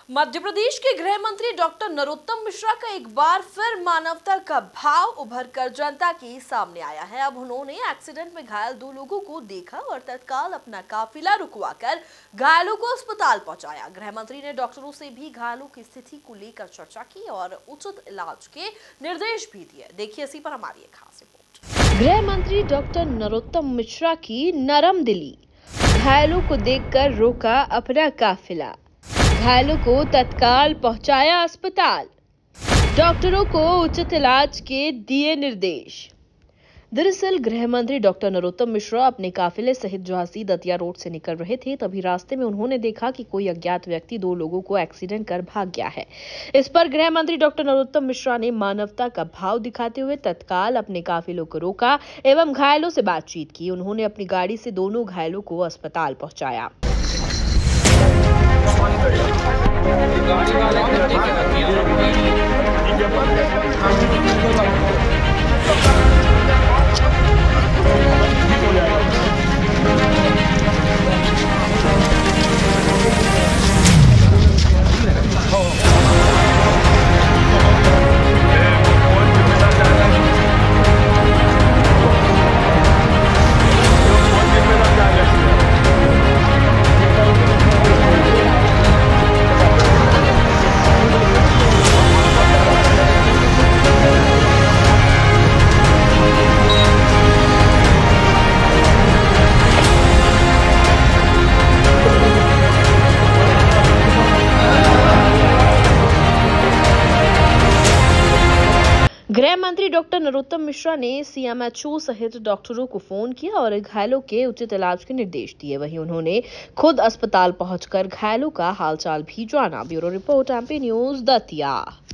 मध्य प्रदेश के गृह मंत्री डॉक्टर नरोत्तम मिश्रा का एक बार फिर मानवता का भाव उभर कर जनता के सामने आया है। अब उन्होंने एक्सीडेंट में घायल 2 लोगों को देखा और तत्काल अपना काफिला रुकवाकर घायलों को अस्पताल पहुंचाया। गृह मंत्री ने डॉक्टरों से भी घायलों की स्थिति को लेकर चर्चा की और उचित इलाज के निर्देश भी दिए। देखिए इसी पर हमारी एक खास रिपोर्ट। गृह मंत्री डॉक्टर नरोत्तम मिश्रा की नरम दिली, घायलों को देखकर रोका अपना काफिला, घायलों को तत्काल पहुंचाया अस्पताल, डॉक्टरों को उचित इलाज के दिए निर्देश। दरअसल गृह मंत्री डॉक्टर नरोत्तम मिश्रा अपने काफिले सहित झांसी दतिया रोड से निकल रहे थे। तभी रास्ते में उन्होंने देखा कि कोई अज्ञात व्यक्ति 2 लोगों को एक्सीडेंट कर भाग गया है। इस पर गृह मंत्री डॉक्टर नरोत्तम मिश्रा ने मानवता का भाव दिखाते हुए तत्काल अपने काफिलों को रोका एवं घायलों से बातचीत की। उन्होंने अपनी गाड़ी से दोनों घायलों को अस्पताल पहुंचाया। गृह मंत्री डॉक्टर नरोत्तम मिश्रा ने सीएमएचओ सहित डॉक्टरों को फोन किया और घायलों के उचित इलाज के निर्देश दिए। वहीं उन्होंने खुद अस्पताल पहुंचकर घायलों का हालचाल भी जाना। Bureau report, MP news, Datia.